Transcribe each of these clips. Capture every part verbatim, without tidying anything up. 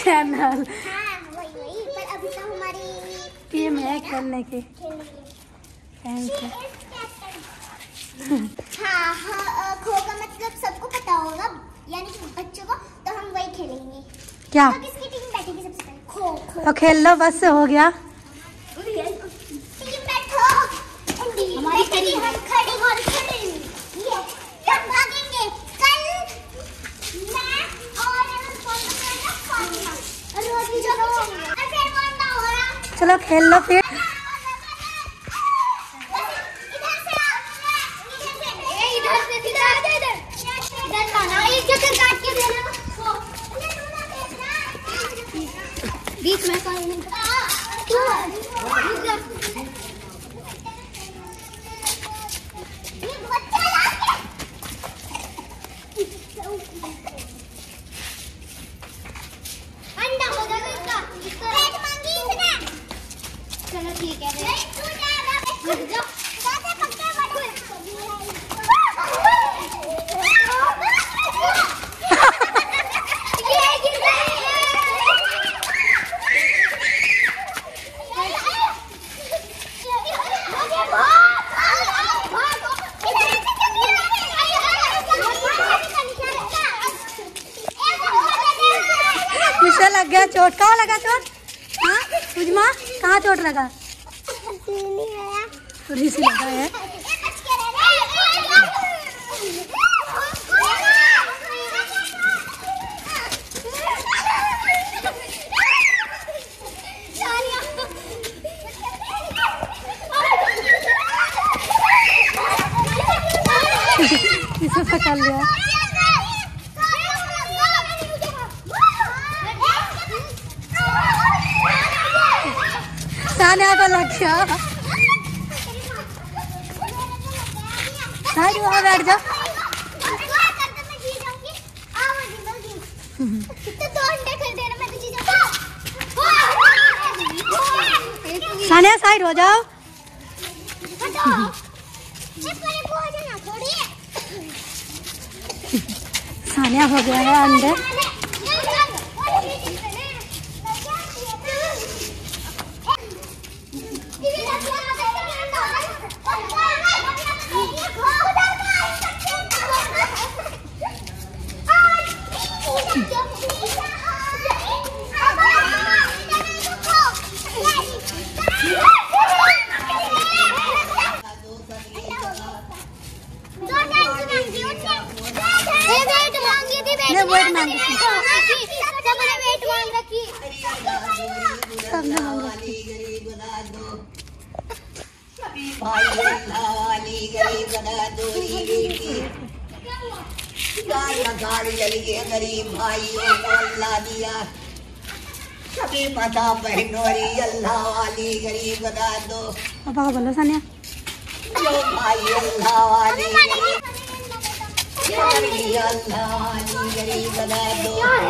Channel. हाँ वही वही, पर अभी तो हमारी टीम है खेलने की। हाँ हाँ, खो का मतलब सबको पता होगा, यानी कि बच्चों को, तो हम वही खेलेंगे। क्या? तो किसकी टीम बैठेगी सबसे पहले? खो खो। तो खेल लो, बस से हो गया। टीम बैठो। हमारी खड़ी हम खड़ी और खड़ी। ये हम भागेंगे कल मैं और हम कौन सा रोज भी चलो। फिर कौन ना हो रहा? चलो खेल लो फिर। बीच में कोई नहीं। अंडा हो जाएगा इसका। पेट मांगी इसने। चलो ठीक है। तू जा रुक जा। कैसे पक्के बैठे? मुझे लग गया चोट। कहाँ लगा चोट? हाँ उजमा, कहाँ चोट लगा? थोड़ी सी लगा है। इसे पकड़ लिया। सानिया को लग गया। साइड वहाँ बैठ जाओ। सानिया साइड हो जाओ। सानिया हो गया है अंडे। वेट मांग रखी। सबने मांग रखी। गरीब भाइयों को अल्लाह दिया, सभी माता बहनों अल्लाह वाली गरीब बना दो। पापा बोलो सानिया। भाई अल्लाह वाली अल्लाह वाली गरीब बना दो।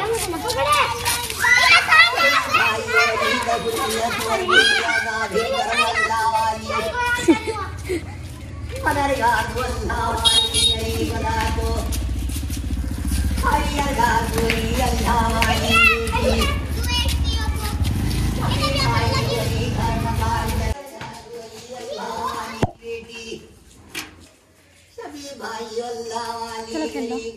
चलो खेल लो।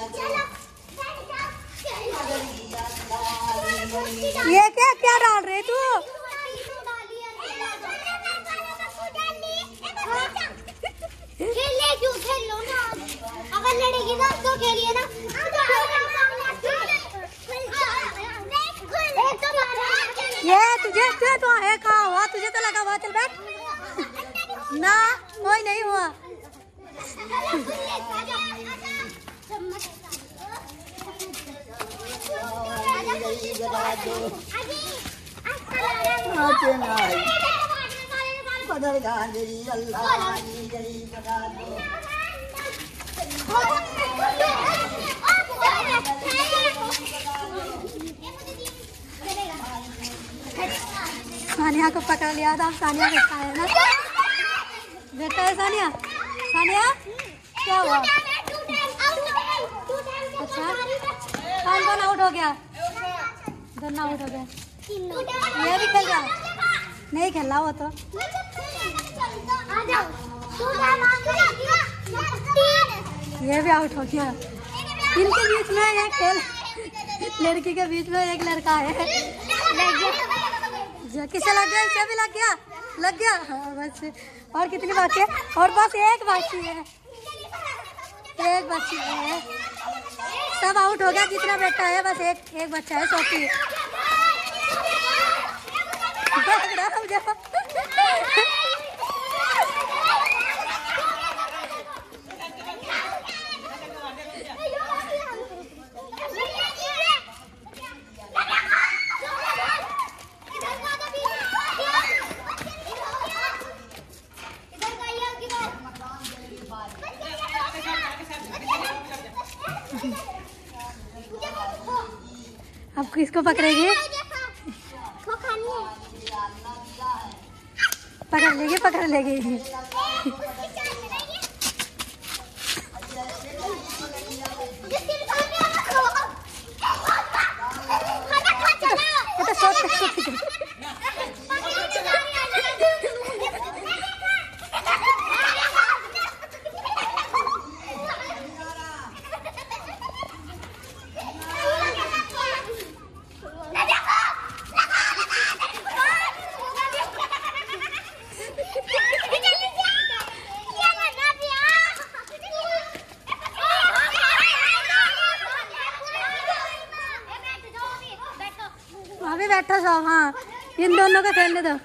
ये क्या क्या डाल रहे तू? खेलने क्यों? खेल लो ना, अगर लड़ेगी ना तो खेलिए ना। ये तुझे तुझे तो है कहा हुआ? तुझे तो लगा हुआ। चल बैठ ना, कोई नहीं हुआ। सानिया को पकड़ लिया था। सानिया को खाया ना बेटा है। सानिया सानिया क्या हुआ? अच्छा कौन कौन आउट हो गया? दोनों आउट हो गए। ये भी खेल रहा है? नहीं खेल रहा वो तो। ये भी आउट हो गया। इनके बीच में एक खेल, लड़की के बीच में एक लड़का है। किसे लग गया? इसे भी लग गया। लग गया हाँ बस। और कितनी बाकी है? और बस एक बाकी है, एक बच्ची है। सब आउट हो गया जितना बेटा है, बस एक एक बच्चा है सोफी। अब किसको पकड़ेगी? पकड़ लेगी पकड़ लेगी। अभी बैठो सब। हाँ इन दोनों को खेलने दो।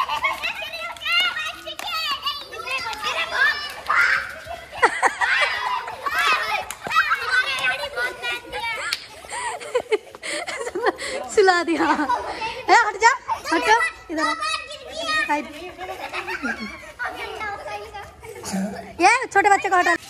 सुला दिया। ए हट जा, हटो इधर। ये छोटे बच्चे को हटा।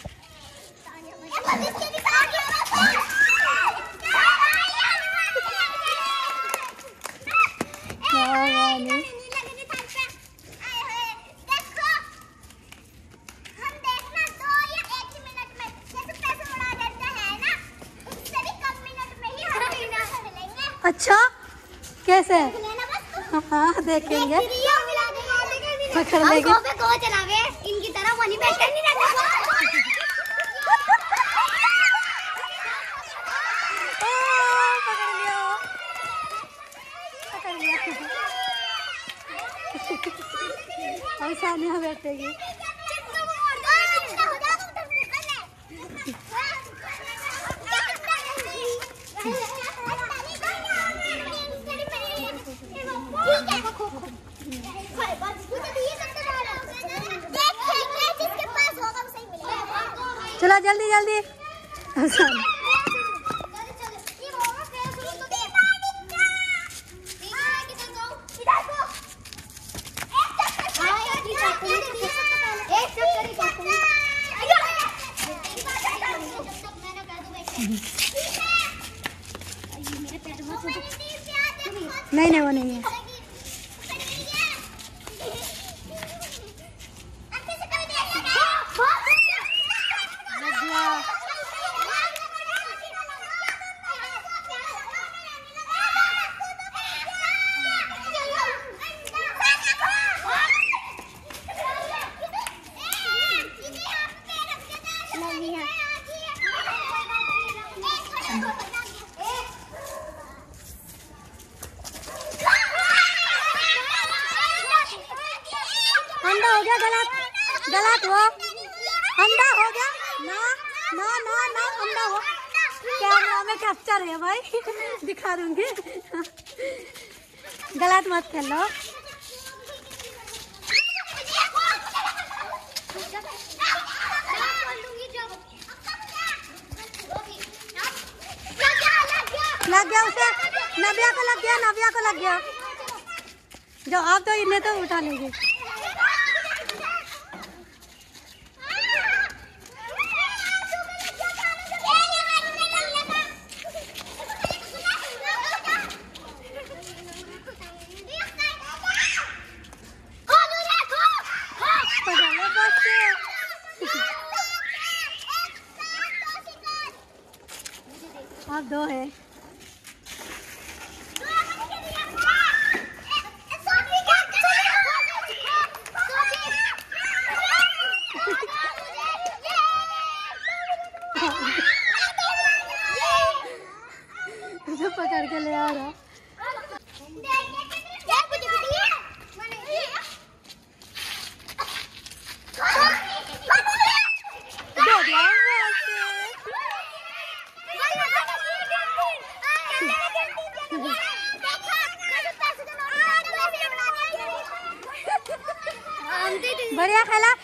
अच्छा कैसे? हाँ देखेंगे। पकड़ लेंगे। इनकी तरह वही बैठे नहीं रहता। पकड़ लिया पकड़ लिया। और सानिया बैठेगी। चलो जल्दी जल्दी। नहीं नहीं वो नहीं है। अंडा हो गया। गलत गलत हो। अंडा हो गया। ना ना ना ना अंडा हो। कैमरा में कैप्चर है भाई। दिखा दूंगी। गलत मत खेलो। लग गया उसे। नव्या को लग गया। नव्या को लग गया। जो आप तो इन्हें तो उठा लेंगे। आप दो है। बढ़िया खेला।